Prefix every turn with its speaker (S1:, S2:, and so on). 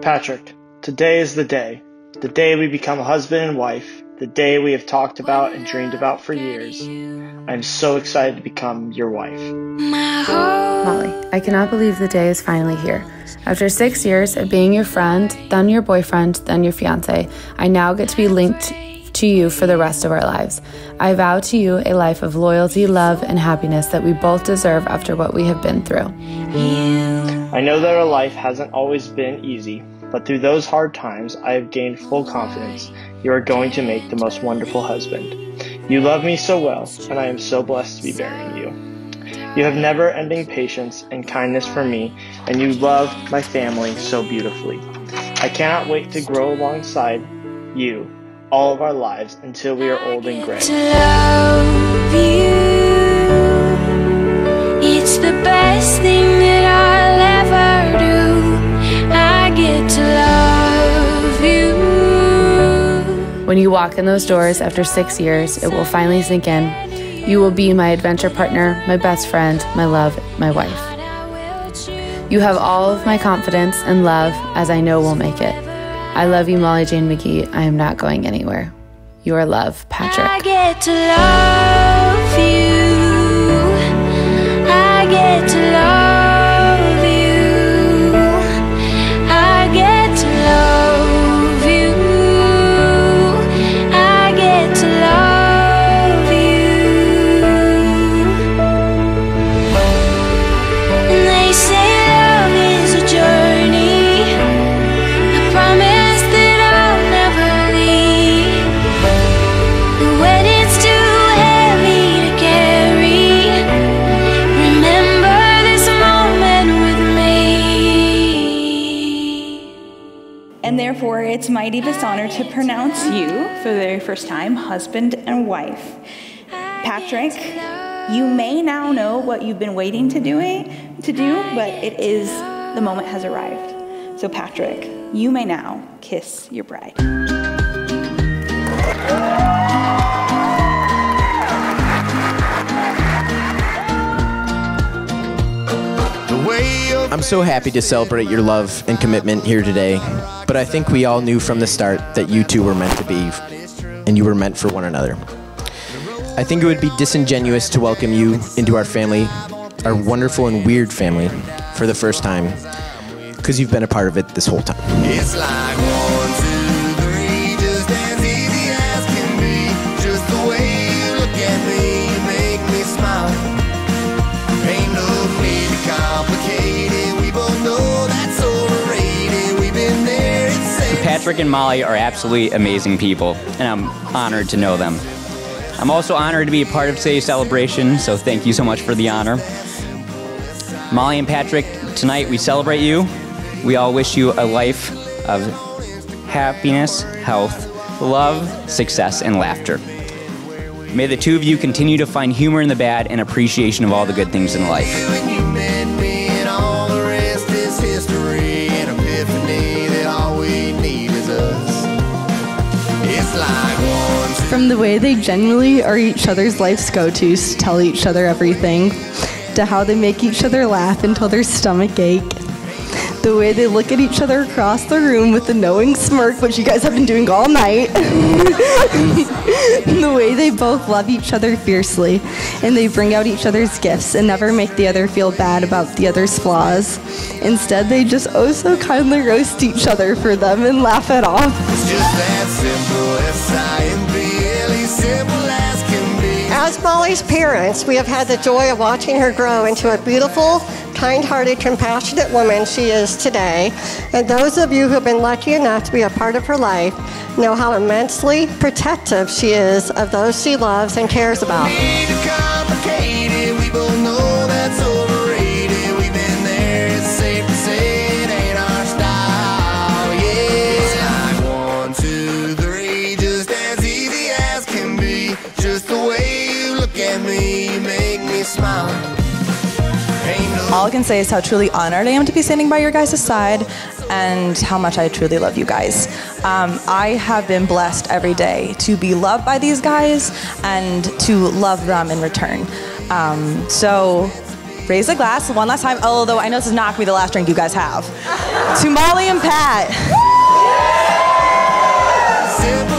S1: Patrick, today is the day we become husband and wife, the day we have talked about and dreamed about for years. I am so excited to become your wife.
S2: Molly, I cannot believe the day is finally here. After 6 years of being your friend, then your boyfriend, then your fiance, I now get to be linked to you for the rest of our lives. I vow to you a life of loyalty, love, and happiness that we both deserve after what we have been through.
S1: I know that our life hasn't always been easy, but through those hard times, I have gained full confidence you are going to make the most wonderful husband. You love me so well, and I am so blessed to be bearing you. You have never-ending patience and kindness for me, and you love my family so beautifully. I cannot wait to grow alongside you all of our lives until we are old and gray.
S3: To love you, it's the best thing that I'll ever do. I get to love you.
S2: When you walk in those doors after 6 years, it will finally sink in. You will be my adventure partner, my best friend, my love, my wife. You have all of my confidence and love, as I know we'll make it. I love you, Molly Jane McGee. I am not going anywhere. Your love, Patrick.
S3: I get to love you. I get to love you. I get to love you. I get to love you. And they say love is a journey. I promise that I'll never leave. But when it's too heavy to carry, remember this moment with me.
S4: And therefore, it's my deepest honor to pronounce you, for the very first time, husband and wife. Patrick, you may now know what you've been waiting to do, but the moment has arrived. So Patrick, you may now kiss your bride.
S5: I'm so happy to celebrate your love and commitment here today, but I think we all knew from the start that you two were meant to be, and you were meant for one another. I think it would be disingenuous to welcome you into our family, our wonderful and weird family, for the first time, because you've been a part of it this whole time.
S6: It's like 1, 2, 3, just as easy as can be. Just the way you look at me, you make me smile. Ain't no need to complicate it. We both know that's overrated. We've been there, it's safe.
S7: Patrick and Molly are absolutely amazing people, and I'm honored to know them. I'm also honored to be a part of today's celebration, so thank you so much for the honor. Molly and Patrick, tonight we celebrate you. We all wish you a life of happiness, health, love, success, and laughter. May the two of you continue to find humor in the bad and appreciation of all the good things in life.
S6: When you met me and all the rest is history, an epiphany that all we need is us. It's like 1, 2,
S8: From the way they genuinely are each other's life's go-tos to tell each other everything, to how they make each other laugh until their stomach ache, the way they look at each other across the room with a knowing smirk, which you guys have been doing all night, the way they both love each other fiercely, and they bring out each other's gifts and never make the other feel bad about the other's flaws. Instead, they just oh so kindly roast each other for them and laugh it off.
S6: it's just that simple, S-I-M-P-L-E, simple as can be.
S9: As Molly's parents, we have had the joy of watching her grow into a beautiful, kind-hearted, compassionate woman she is today. And those of you who have been lucky enough to be a part of her life know how immensely protective she is of those she loves and cares about.
S6: Need to complicate it. We both know that's overrated. We've been there, it's safe to say it ain't our style. Yeah, it's like 1, 2, 3, just as easy as can be. Just the way you look at me, you make me smile. Ain't no
S10: All I can say is how truly honored I am to be standing by your guys' side and how much I truly love you guys. I have been blessed every day to be loved by these guys and to love them in return. So raise a glass one last time, although I know this is not going to be the last drink you guys have. To Molly and Pat.
S6: Simple